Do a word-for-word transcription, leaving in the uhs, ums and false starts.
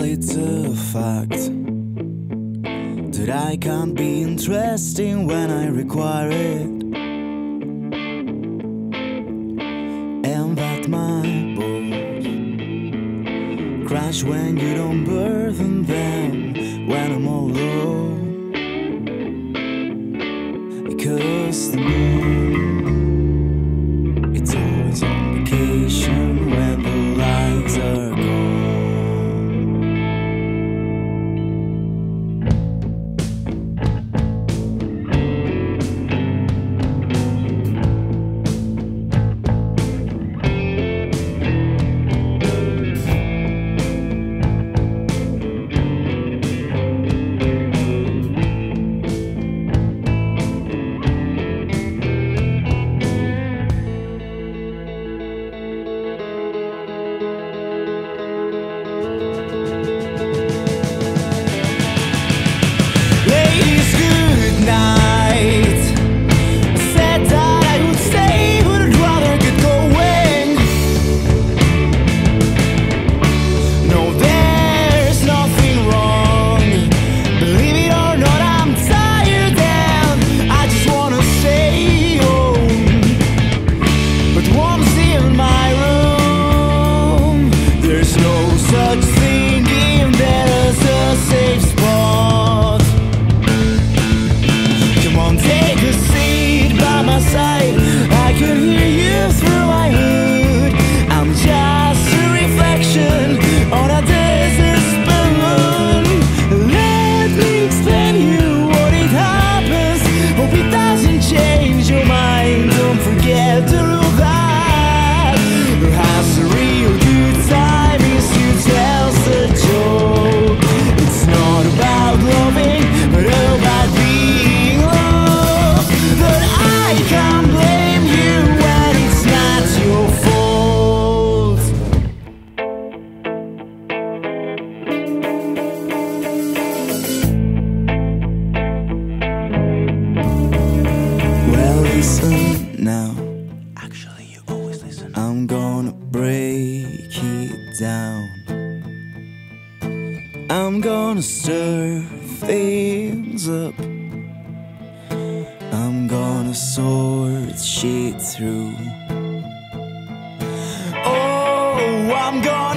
Well, it's a fact that I can't be interesting when I require it, and that my boat crash when you don't burden them when I'm all alone. Because the moon, it's always on vacation when the lights are gone. Listen now. Actually, you always listen. I'm gonna break it down. I'm gonna stir things up. I'm gonna sort shit through. Oh, I'm gonna